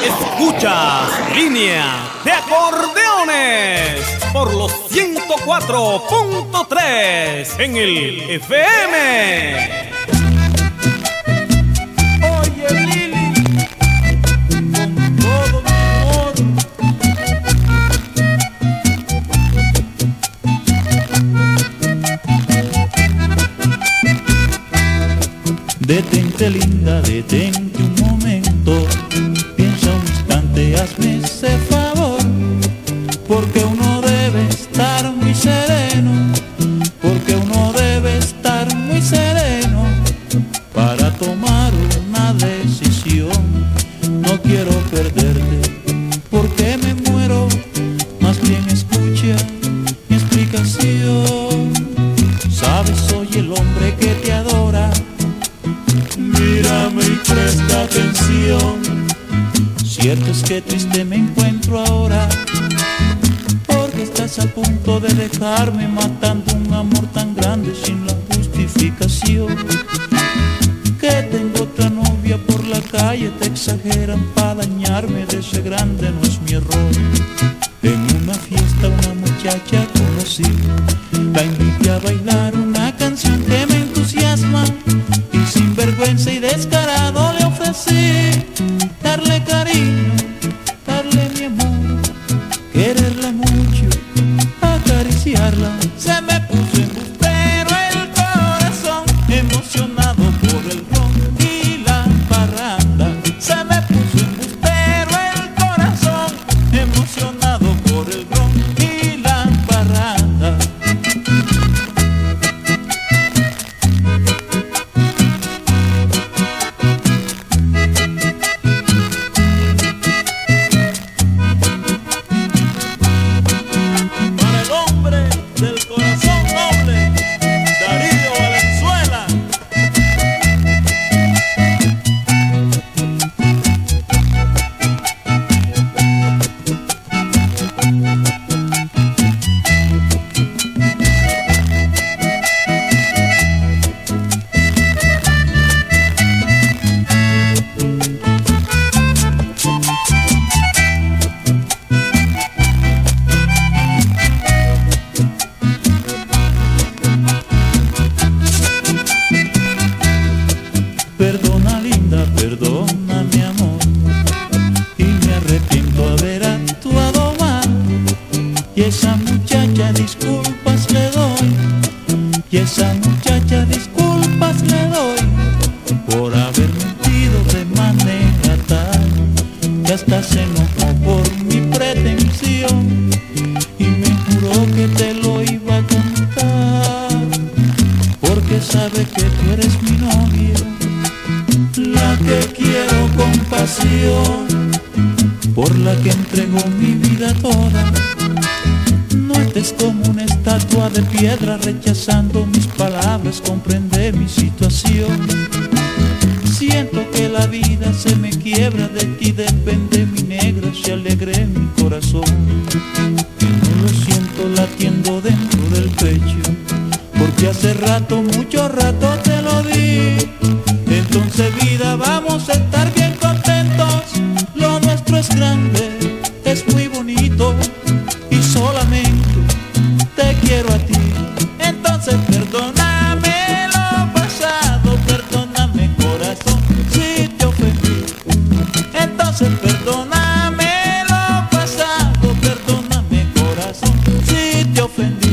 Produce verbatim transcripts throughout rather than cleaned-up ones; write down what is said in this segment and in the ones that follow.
Escuchas Línea de Acordeones por los ciento cuatro punto tres en el F M. Oye Lili, con todo mi amor. Detente linda, detente un momento. Piensa un instante, hazme ese favor. Porque uno debe estar muy sereno. Porque uno debe estar muy sereno para tomar una decisión. No quiero perderte porque me muero. Más bien escucha mi explicación. Sabes, soy el hombre que te adora. Mírame y presta atención. Cierto es que triste me encuentro ahora, porque estás a punto de dejarme, matando un amor tan grande sin la justificación. Que tengo otra novia por la calle, te exageran para dañarme, de ese grande no es mi error. En una fiesta una muchacha conocí, la invité a bailar una canción que me entusiasma, y sin vergüenza y descarado le ofrecí darle cariño, darle mi amor, quererla mucho, acariciarla. Se me puso embustero el corazón, emocionado por el ron y la parranda. Se me puso embustero el corazón, emocionado por el ron y la parranda. Para el hombre del corazón noble, Darío Valenzuela. Perdona linda, perdona mi amor, y me arrepiento haber actuado mal. Y esa muchacha disculpas le doy, y esa muchacha disculpas le doy, por haber mentido de manera tal, que hasta se enojó por mi pretensión, y me juró que te lo iba a contar, porque sabe que tú eres mi novia, la que quiero con pasión, por la que entrego mi vida toda. No estés como una estatua de piedra rechazando mis palabras, comprende mi situación. Siento que la vida se me quiebra, de ti depende mi negra, se alegre mi corazón. Que no lo siento latiendo dentro del pecho, porque hace rato, mucho rato te lo di. Entonces vida, vamos a estar bien contentos. Lo nuestro es grande, es muy bonito, y solamente te quiero a ti. Entonces perdóname lo pasado, perdóname corazón si te ofendí. Entonces perdóname lo pasado, perdóname corazón si te ofendí.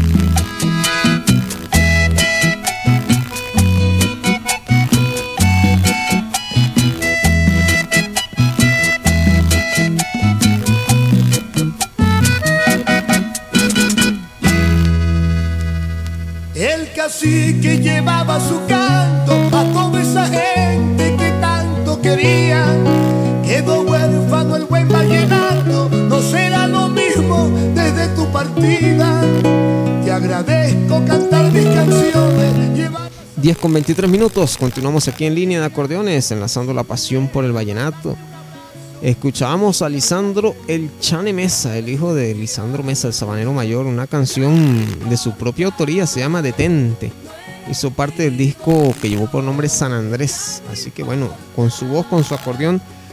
El cacique llevaba su canto a toda esa gente que tanto quería. Quedó huérfano el buen vallenato, no será lo mismo desde tu partida. Te agradezco cantar mis canciones. Lleva... diez con veintitrés minutos, continuamos aquí en Línea de Acordeones, enlazando la pasión por el vallenato. Escuchábamos a Lisandro El Chane Mesa, el hijo de Lisandro Mesa, el sabanero mayor, una canción de su propia autoría, se llama Detente. Hizo parte del disco que llevó por nombre San Andrés. Así que bueno, con su voz, con su acordeón,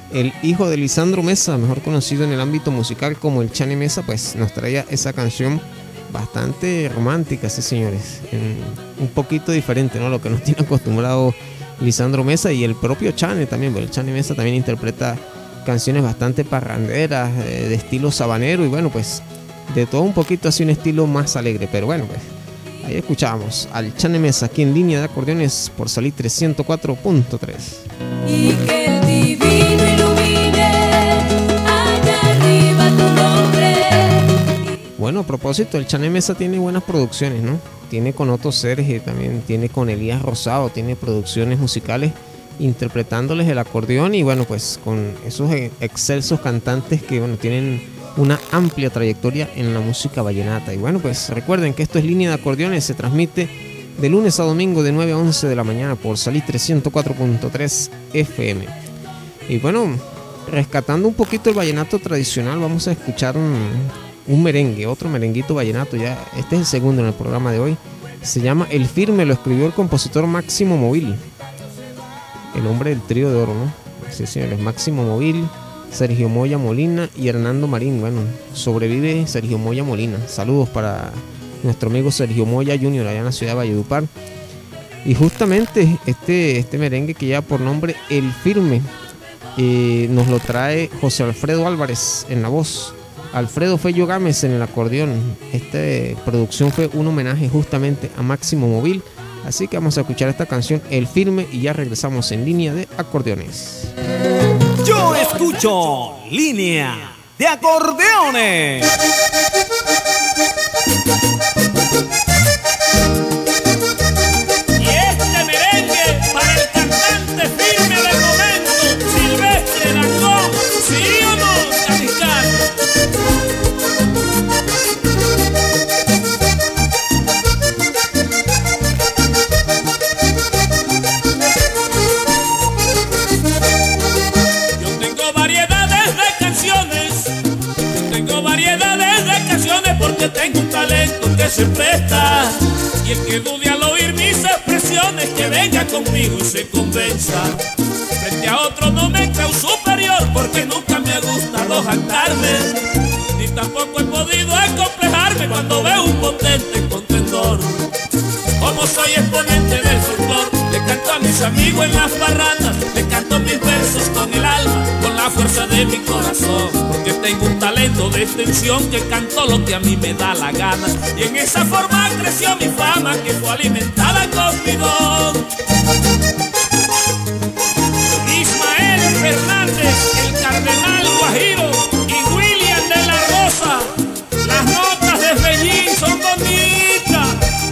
el hijo de Lisandro Mesa, mejor conocido en el ámbito musical como el Chane Mesa, pues nos traía esa canción bastante romántica, sí señores, en, un poquito diferente, ¿no? Lo que nos tiene acostumbrado Lisandro Mesa y el propio Chane también, pero el Chane Mesa también interpreta canciones bastante parranderas, eh, de estilo sabanero y bueno, pues de todo un poquito así, un estilo más alegre, pero bueno, pues ahí escuchamos al Chane Mesa aquí en Línea de Acordeones por Salitre ciento cuatro punto tres. Y que el divino ilumine allá arriba tu nombre. Bueno, a propósito, el Chane Mesa tiene buenas producciones, ¿no? Tiene con Otto Serge, también tiene con Elías Rosado, tiene producciones musicales interpretándoles el acordeón y bueno, pues con esos excelsos cantantes que bueno, tienen una amplia trayectoria en la música vallenata. Y bueno, pues recuerden que esto es Línea de Acordeones, se transmite de lunes a domingo de nueve a once de la mañana por Salitre ciento cuatro punto tres F M. Y bueno, rescatando un poquito el vallenato tradicional, vamos a escuchar un, un merengue, otro merenguito vallenato, ya este es el segundo en el programa de hoy. Se llama El Firme, lo escribió el compositor Máximo Móvil, el hombre del trío de oro, ¿no? Sí, señores, Máximo Móvil, Sergio Moya Molina y Hernando Marín. Bueno, sobrevive Sergio Moya Molina. Saludos para nuestro amigo Sergio Moya junior allá en la ciudad de Valledupar. Y justamente este, este merengue que lleva por nombre El Firme, eh, nos lo trae José Alfredo Álvarez en la voz, Alfredo Fello Gámez en el acordeón. Esta producción fue un homenaje justamente a Máximo Móvil. Así que vamos a escuchar esta canción El Firme y ya regresamos en Línea de Acordeones. Yo escucho Línea de Acordeones. Y este merengue para el cantante firme del momento, Silvestre Dangond. ¿Sí o no, Capitán? Porque tengo un talento que se presta, y el que dude al oír mis expresiones que venga conmigo y se convenza. Frente a otro no me creo superior, porque nunca me ha gustado jactarme, ni tampoco he podido acomplejarme cuando veo un potente contendor. Como soy exponente del folclor, le canto a mis amigos en las parrandas, le canto mis versos con el alma, con la fuerza de mi corazón, porque tengo un talento de extensión que canto lo que a mí me da la gana, y en esa forma creció mi fama que fue alimentada con mi don. Ismael Fernández, el Cardenal Guajiro y William de la Rosa, las notas de Fellín son bonitas.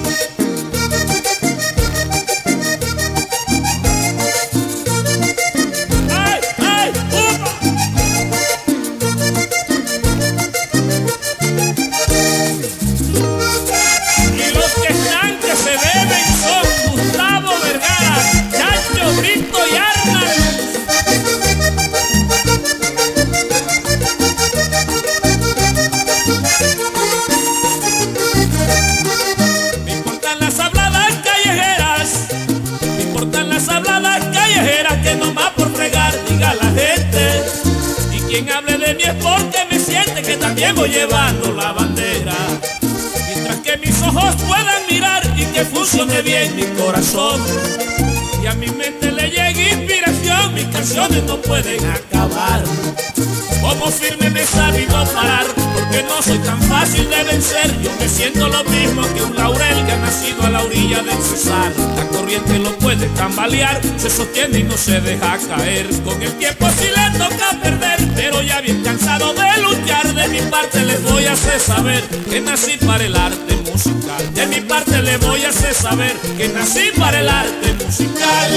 Quien hable de mí es porque me siente que también voy llevando la bandera. Mientras que mis ojos puedan mirar y que funcione bien mi corazón, y a mi mente le llegue inspiración, mis canciones no pueden acabar. Como firme me he sabido parar, porque no soy tan fácil de vencer. Yo me siento lo mismo que un laurel que ha nacido a la orilla del Cesar. La corriente lo puede tambalear, se sostiene y no se deja caer. Con el tiempo sí le toca perder, pero ya bien cansado de luchar. De mi parte les voy a hacer saber que nací para el arte musical. De mi parte les voy a hacer saber que nací para el arte musical.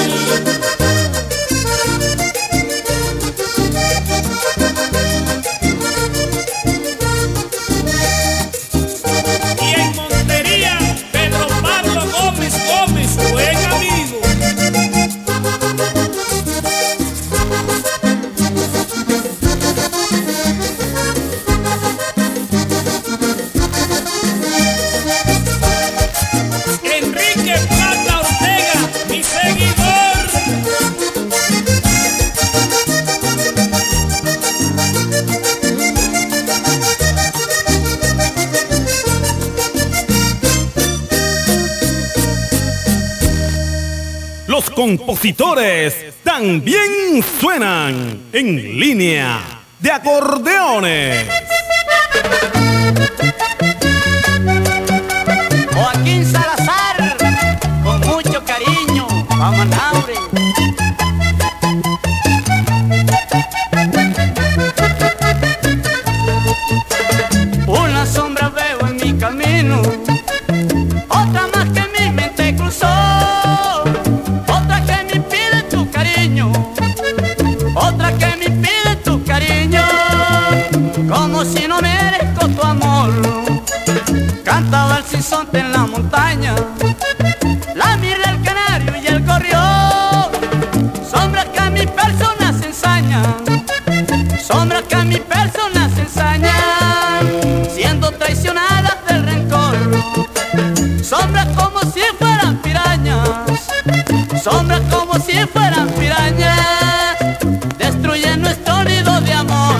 Y en Montería, Pedro Pablo Gómez Gómez, buen amigo. Enrique Plata Ortega, mi seguidor. compositores también suenan en línea de acordeones. Joaquín Salazar, con mucho cariño, vamos a Naure. Una sombra veo en mi camino, otra más que mi mente cruzó, otra que me pide tu cariño, otra que me pide tu cariño, como si no merezco tu amor. Cantaba el sinsonte en la montaña, la mirra, el canario y el gorrión, sombras que a mi persona se ensañan, sombras que a mi persona se ensañan, siendo traicionadas del rencor, sombras como si fueran pirañas, sombras como si fueran pirañas, destruyen nuestro nido de amor.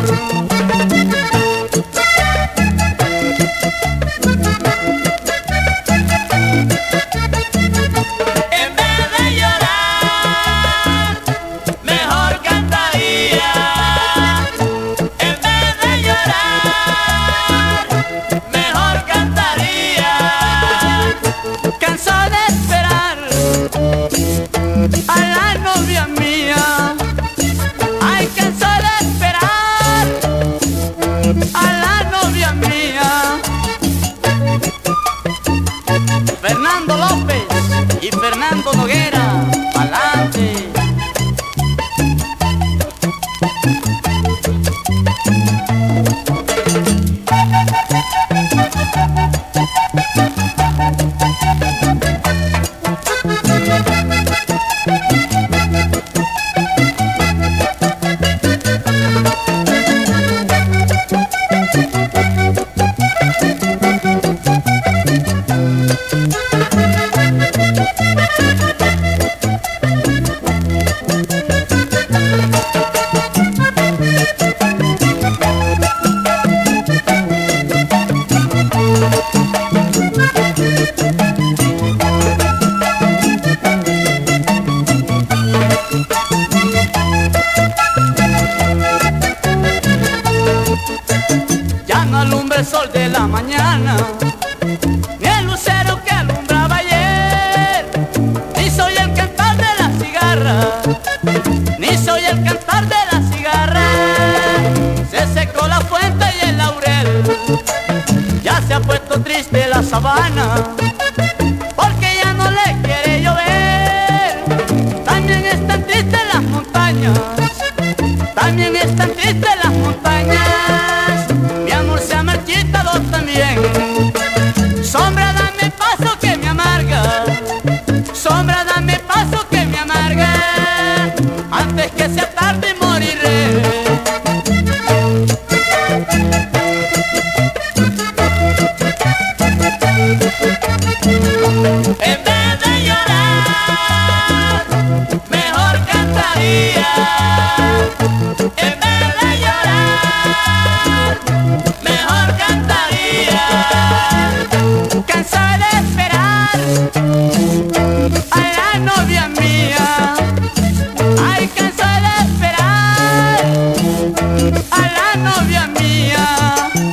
A la novia mía, ay, cansó de esperar a la novia mía. Fernando López y Fernando Noguera, pa'lante. Ya no alumbra el sol de la mañana, ni el lucero que alumbraba ayer, ni soy el cantar de la cigarra, ni soy el cantar de la cigarra. Se secó la fuente y el laurel, ya se ha puesto triste la sabana, porque ya no le quiere llover. También están tristes las montañas, también están tristes las montañas. Mi amor se ha marchitado también. Sombra, dame paso que me amarga, sombra, dame paso que me amarga, antes que sea tarde moriré. En vez de llorar, mejor cantaría. En vez de llorar, mejor cantaría. Cansada de esperar a la novia mía, ay, cansada de esperar a la novia mía.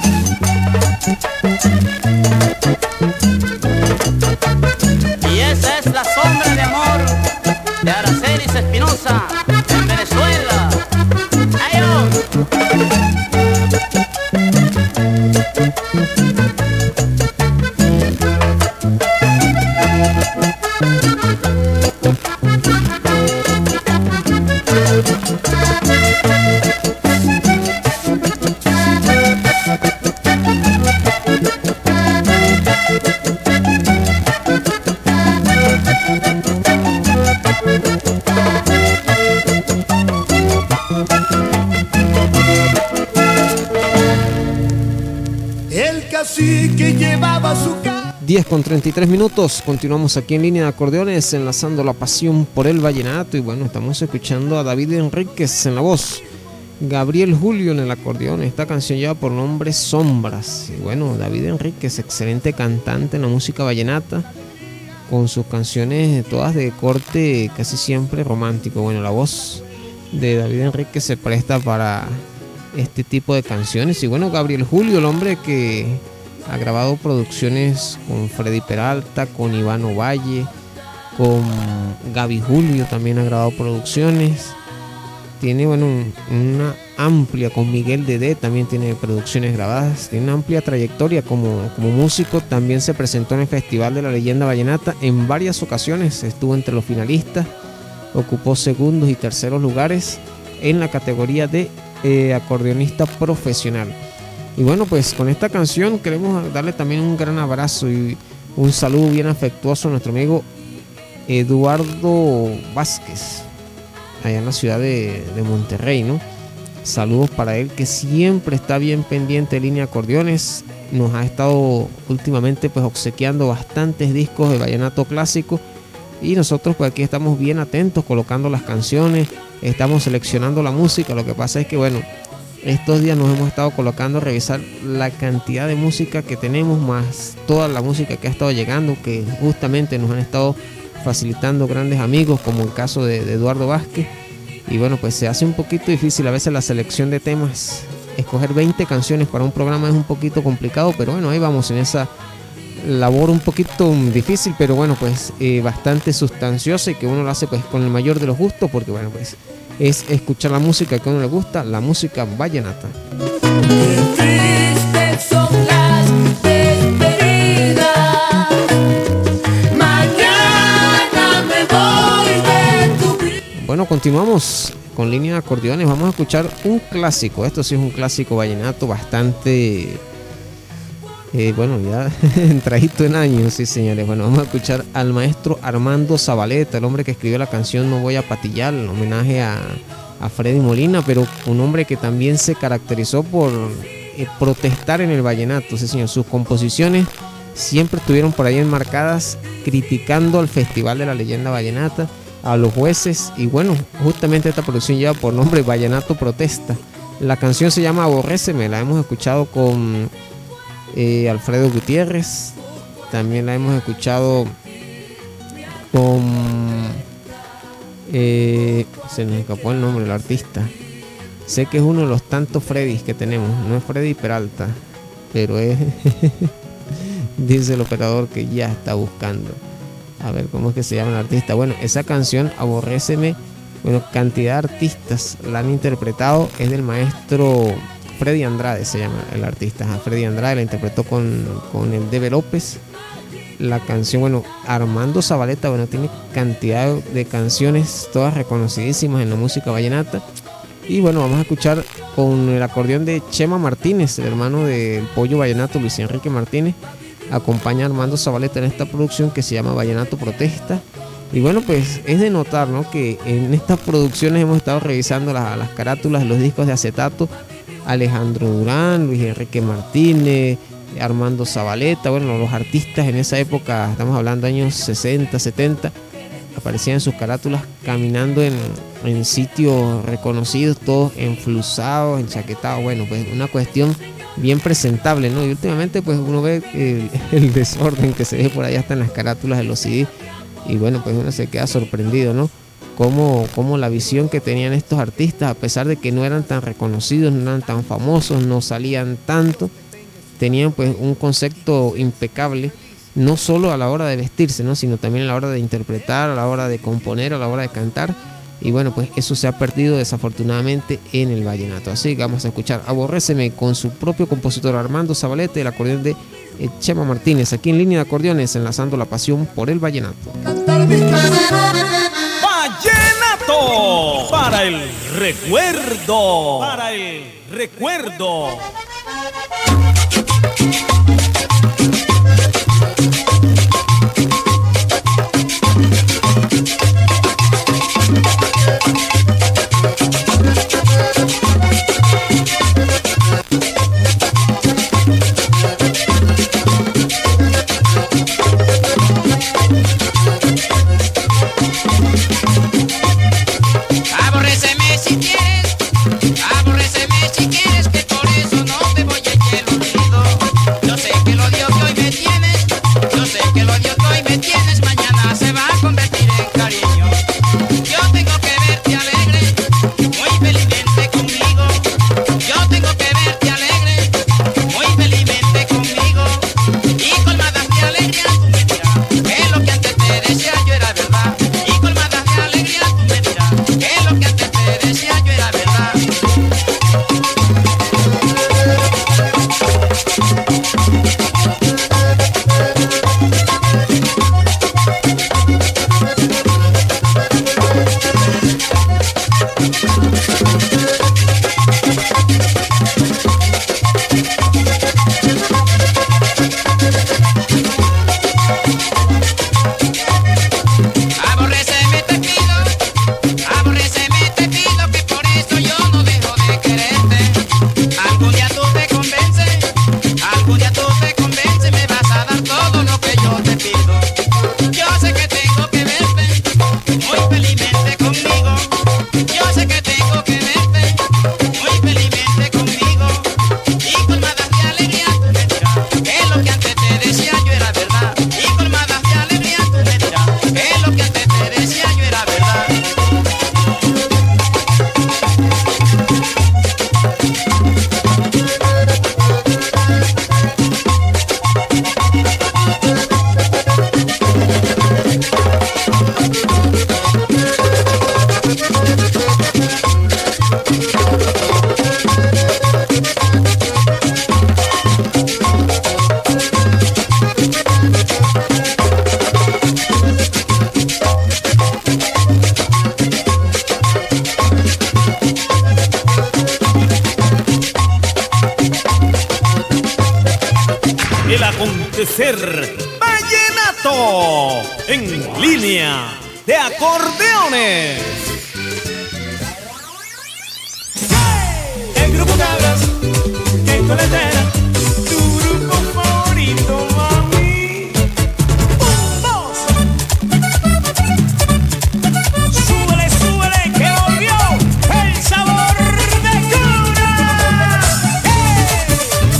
Y esa es la sombra de amor de Aracelis Espinosa en Venezuela. ¡Adiós! El cacique llevaba su ca... diez con treinta y tres minutos, continuamos aquí en línea de acordeones, enlazando la pasión por el vallenato. Y bueno, estamos escuchando a David Enríquez en la voz, Gabriel Julio en el acordeón. Esta canción lleva por nombre Sombras. Y bueno, David Enríquez, excelente cantante en la música vallenata. con sus canciones todas de corte casi siempre romántico. Bueno, la voz de David Enrique se presta para este tipo de canciones. Y bueno, Gabriel Julio, el hombre que ha grabado producciones con Freddy Peralta, con Iván Ovalle, con Gaby Julio también ha grabado producciones. Tiene, bueno, un, una amplia, con Miguel Dedé también tiene producciones grabadas. Tiene una amplia trayectoria como, como músico. También se presentó en el Festival de la Leyenda Vallenata en varias ocasiones. Estuvo entre los finalistas, ocupó segundos y terceros lugares en la categoría de eh, acordeonista profesional. Y bueno, pues con esta canción queremos darle también un gran abrazo y un saludo bien afectuoso a nuestro amigo Eduardo Vázquez, allá en la ciudad de, de Monterrey, ¿no? Saludos para él, que siempre está bien pendiente de Línea Acordeones. Nos ha estado últimamente pues obsequiando bastantes discos de vallenato clásico, y nosotros pues aquí estamos bien atentos, colocando las canciones, estamos seleccionando la música. Lo que pasa es que bueno, estos días nos hemos estado colocando a revisar la cantidad de música que tenemos, más toda la música que ha estado llegando, que justamente nos han estado facilitando grandes amigos, como el caso de, de Eduardo Vázquez. Y bueno, pues se hace un poquito difícil a veces la selección de temas. Escoger veinte canciones para un programa es un poquito complicado, pero bueno, ahí vamos en esa labor un poquito difícil, pero bueno, pues eh, bastante sustanciosa, y que uno lo hace pues con el mayor de los gustos, porque bueno, pues es escuchar la música que a uno le gusta, la música vallenata. Tristes son las despedidas. Mañana me voy de tu vida. Bueno, continuamos con Línea de Acordeones. Vamos a escuchar un clásico. Esto sí es un clásico vallenato bastante... Eh, bueno, ya entradito en años, sí señores. Bueno, vamos a escuchar al maestro Armando Zabaleta, el hombre que escribió la canción No Voy a Patillar, en homenaje a, a Freddy Molina, pero un hombre que también se caracterizó por eh, protestar en el vallenato, sí señor. Sus composiciones siempre estuvieron por ahí enmarcadas criticando al Festival de la Leyenda Vallenata, a los jueces, y bueno, justamente esta producción lleva por nombre Vallenato Protesta. La canción se llama Aborréceme, la hemos escuchado con Eh, Alfredo Gutiérrez, también la hemos escuchado con eh, se nos escapó el nombre del artista, sé que es uno de los tantos Freddys que tenemos, no es Freddy Peralta, pero es dice el operador que ya está buscando a ver cómo es que se llama el artista. Bueno, esa canción Aborréceme, bueno, cantidad de artistas la han interpretado, es del maestro Freddy Andrade, se llama el artista. Ajá, Freddy Andrade la interpretó con, con el Debe López. La canción, bueno, Armando Zabaleta, bueno, tiene cantidad de canciones, todas reconocidísimas en la música vallenata. Y bueno, vamos a escuchar con el acordeón de Chema Martínez, el hermano del Pollo Vallenato, Luis Enrique Martínez. Acompaña a Armando Zabaleta en esta producción que se llama Vallenato Protesta. Y bueno, pues es de notar, ¿no?, que en estas producciones hemos estado revisando las, las carátulas de los discos de acetato. Alejandro Durán, Luis Enrique Martínez, Armando Zabaleta, bueno, los artistas en esa época, estamos hablando de años sesenta, setenta, aparecían en sus carátulas caminando en, en sitios reconocidos, todos enflusados, enchaquetados. Bueno, pues una cuestión bien presentable, ¿no? Y últimamente pues uno ve el, el desorden que se ve por allá hasta en las carátulas de los C D, y bueno, pues uno se queda sorprendido, ¿no? Como, como la visión que tenían estos artistas, a pesar de que no eran tan reconocidos, no eran tan famosos, no salían tanto, tenían pues un concepto impecable, no solo a la hora de vestirse, ¿no?, sino también a la hora de interpretar, a la hora de componer, a la hora de cantar. Y bueno, pues eso se ha perdido desafortunadamente en el vallenato. Así que vamos a escuchar Aborréceme con su propio compositor Armando Zabaleta, el acordeón de Chema Martínez, aquí en Línea de Acordeones, enlazando la pasión por el vallenato. Vallenato para el recuerdo, para el recuerdo. Aborréceme si quieres, aborréceme si quieres, que por eso no te voy a echar olvido. Yo acontecer vallenato en línea de acordeones. El grupo Cabras, que coletera, tu grupo favorito, mami. Un, dos. Súbele, súbele, que volvió el sabor de cuna. ¡Hey!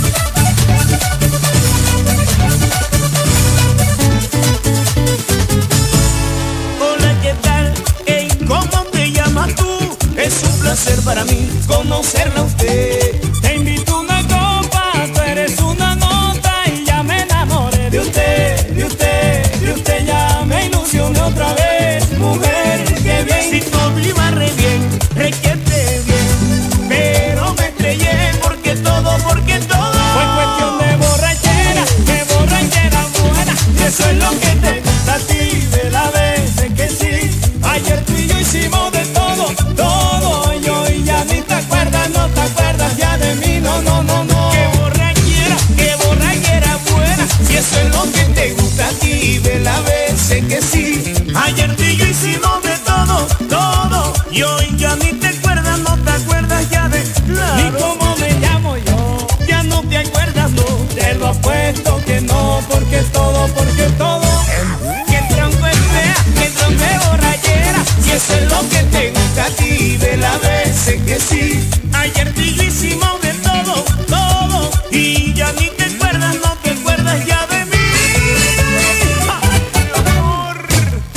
Hola, ¿qué tal? Hey, ¿cómo te llamas tú? Es un placer para mí conocerla a usted. Te invito a una copa, tú eres una nota y ya me enamoré de usted, de usted, de usted. Ya me ilusioné otra vez, mujer, qué bien. Si todo iba re bien, requiete bien, pero me estrellé porque todo, porque todo fue cuestión de borrachera, de borrachera buena. Y eso es lo que te gusta a ti de la vez que sí. Ayer tú y yo hicimos de todo, todo. Yo y ya ni te acuerdas, no te acuerdas ya de mí, no, no, no, no. Qué borrachera, qué borrachera buena. Si eso es lo que te gusta a ti de la vez que sí. Ayer tú y yo hicimos de todo, todo. Yo y ya ni te acuerdas, no te acuerdas ya de claro. Ni cómo me llamo yo, ya no te acuerdas, no. Te lo apuesto que no, porque todo, porque todo. Que tronco es fea, que tronco es borrachera. Si eso es lo que te gusta a ti de la vez que sí. Ayer tú y yo hicimos de todo, todo. Y ya ni te acuerdas, no te acuerdas ya de mí. ¡Ja! Amor.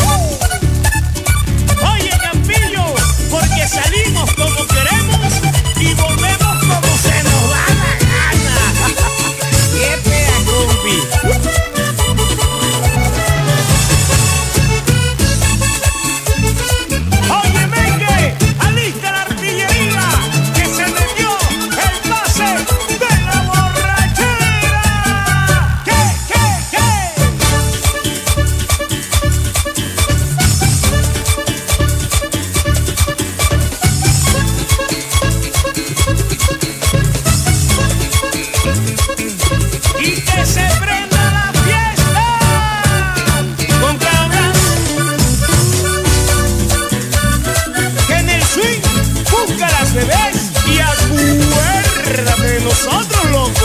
Oye, Campillo, porque salimos como queremos y volvemos como se nos da la gana. ¡Qué fea, compi! Oye, Mengue, alista la artillería, que se me dio el pase de la borrachera. ¿Qué, qué, qué? Y que se prenda la fiesta con Cabras. Que en el swing busca a las bebés y acuérdate de nosotros, loco.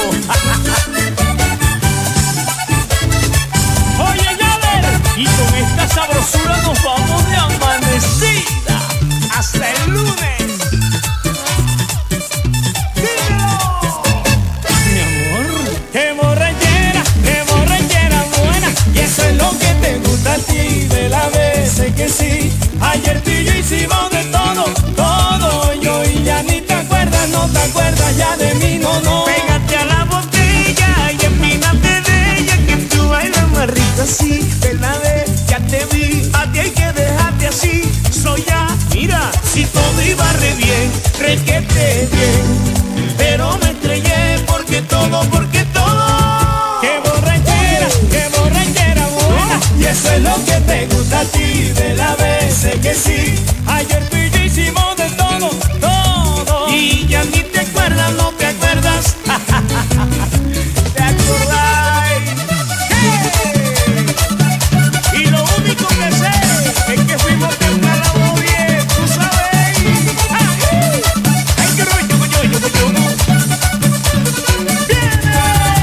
Oye, ya ver, y con esta sabrosura nos vamos de amanecida hasta el lunes. Dímelo, mi amor. Qué borrachera, qué borrachera buena. Y eso es lo que te gusta a ti de la vez que sí. Ayer tú y yo hicimos de todo, todo. Yo y ya ni te acuerdas, no te acuerdas ya de mí, no, no. Pégate a la botella y empínate de ella, que tú bailas más rico así. De la vez ya te vi, a ti hay que dejarte así. Soy ya, mira, si todo iba re bien, requete bien, pero me estrellé porque todo, porque todo. Qué borrachera, qué borrachera buena. Y eso es lo que te gusta a ti de la vez que sí. Ayer tú y yo hicimos de todo, todo. Y ya ni te acuerdas, no te acuerdas. ¿Te acordáis? ¡Hey! Y lo único que sé es que fuimos temprano bien, tú sabes. ¡Ay! ¡Ay, qué rollo, yo, yo, yo, yo! ¡Viene!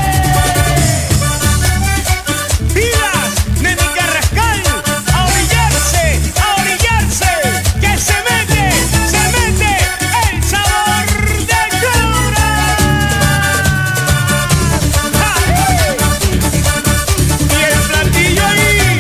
¡Pilas! ¡Neni Carrascal! ¡A orillarse! ¡A orillarse! ¡Que se mete! ¡Se mete! ¡El sabor de cura! ¡Ay! Y el platillo ahí.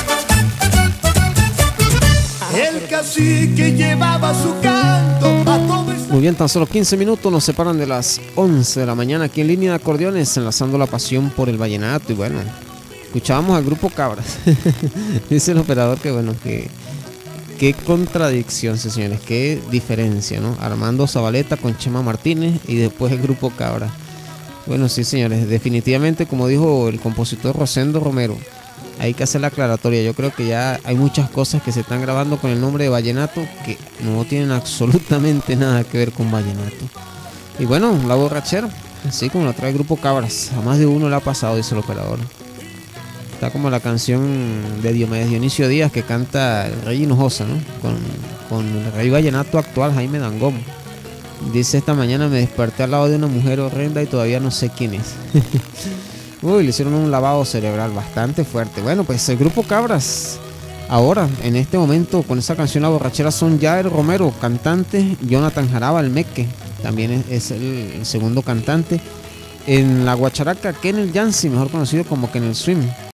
El cacique llevaba su canto a todo el... Muy bien, tan solo quince minutos nos separan de las once de la mañana aquí en línea de acordeones, enlazando la pasión por el vallenato. Y bueno, escuchábamos al grupo Cabras. Dice el operador que bueno, que qué contradicción, sí, señores, qué diferencia, ¿no? Armando Zabaleta con Chema Martínez y después el grupo Cabras. Bueno, sí, señores, definitivamente, como dijo el compositor Rosendo Romero, hay que hacer la aclaratoria. Yo creo que ya hay muchas cosas que se están grabando con el nombre de vallenato que no tienen absolutamente nada que ver con vallenato. Y bueno, la borrachera, Así como lo trae el grupo Cabras. A más de uno le ha pasado, dice el operador. Está como la canción de Diomedes Dionisio Díaz que canta el Rey Hinojosa, ¿no? Con, con el rey vallenato actual, Jaime Dangond. Dice: esta mañana me desperté al lado de una mujer horrenda y todavía no sé quién es. Uy, le hicieron un lavado cerebral bastante fuerte. Bueno, pues el grupo Cabras, ahora, en este momento, con esa canción La Borrachera, son Jair Romero, cantante, Jonathan Jaraba, el Meque, también es, es el, el segundo cantante. En la guacharaca, Kennel Yancy, mejor conocido como Kennel Swim.